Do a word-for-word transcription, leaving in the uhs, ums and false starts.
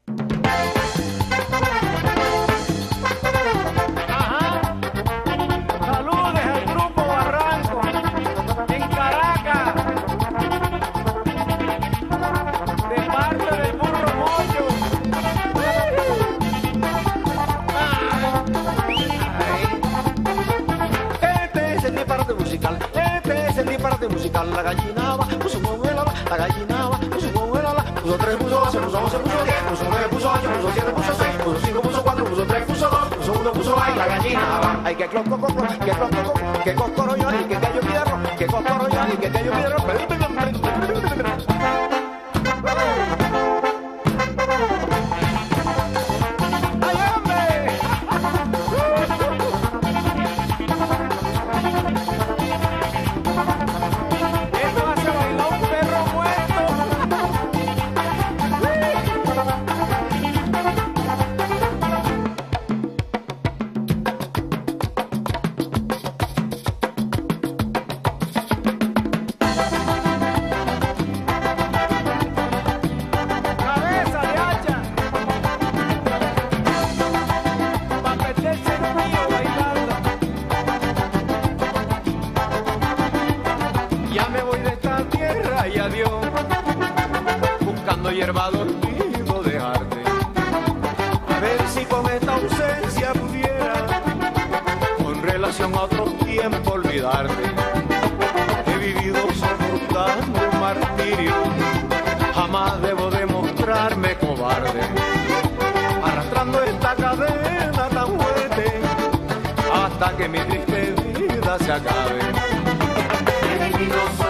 Musical, la gallina va, puso un huevo, la gallina va, puso un huevo, puso tres, puso dos, puso once, puso diez, puso nueve, puso ocho, puso siete, puso seis, puso cinco, puso cuatro, puso tres, puso dos, puso uno, puso ay, la gallina va. Ay, que cloco, coco, que cloco, coco, que cocoro yo, y que callo piedro, que cocoro yo, y que callo piedro, buscando hierba dormido dejarte, a ver si con esta ausencia pudiera, con relación a otro tiempo olvidarte. He vivido soportando un martirio, jamás debo demostrarme cobarde, arrastrando esta cadena tan fuerte, hasta que mi triste vida se acabe. He vivido